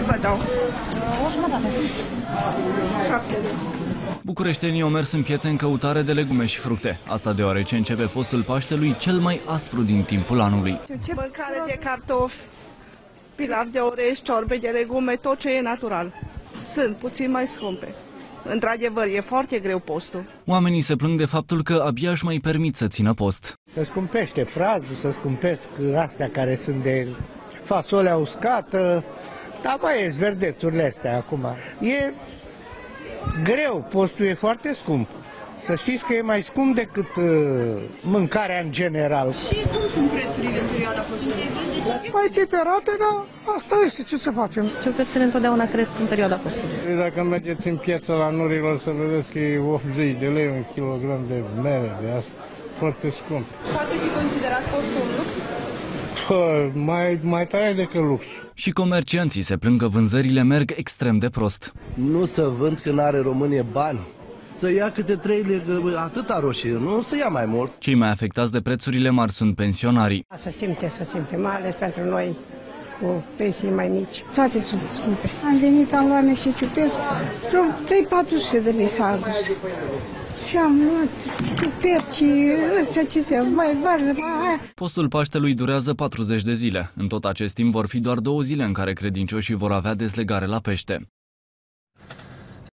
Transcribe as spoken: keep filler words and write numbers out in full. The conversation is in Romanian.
Cât vă dau? O jumătate. Șapte. Bucureștenii au mers în piețe în căutare de legume și fructe. Asta deoarece începe postul Paștelui cel mai aspru din timpul anului. Ce mâncare de cartofi, pilav de orez, ciorbe de legume, tot ce e natural. Sunt puțin mai scumpe. Într-adevăr, e foarte greu postul. Oamenii se plâng de faptul că abia își mai permit să țină post. Se scumpește prazul, se scumpesc astea care sunt de fasolea uscată, dar mai e verdețurile astea acum. E greu, postul e foarte scump. Să știți că e mai scump decât uh, mâncarea în general. Și cum sunt prețurile în perioada postului? Mai temperate, dar asta este, ce să facem. Ce prețurile întotdeauna cresc în perioada postului. Dacă mergeți în piața la Nurilor să vedeți că e optzeci de lei un kilogram de mere de asta, foarte scump. Poate fi considerat postul un lux? Pă, mai, mai tare decât lux. Și comercianții se plâng că vânzările merg extrem de prost. Nu să vând când are România bani. Să ia câte trei lei, atâta roșie, nu să ia mai mult. Cei mai afectați de prețurile mari sunt pensionarii. Se simte, se simte, mai ales pentru noi cu pensii mai mici. Toate sunt scumpe. Am venit, am luat niște ciuperci, vreo trei patru sute de lei s-a adus. Și am luat ciuperci, ăstea ce se mai varză, mai aia. Postul Paștelui durează patruzeci de zile. În tot acest timp vor fi doar două zile în care credincioșii vor avea dezlegare la pește.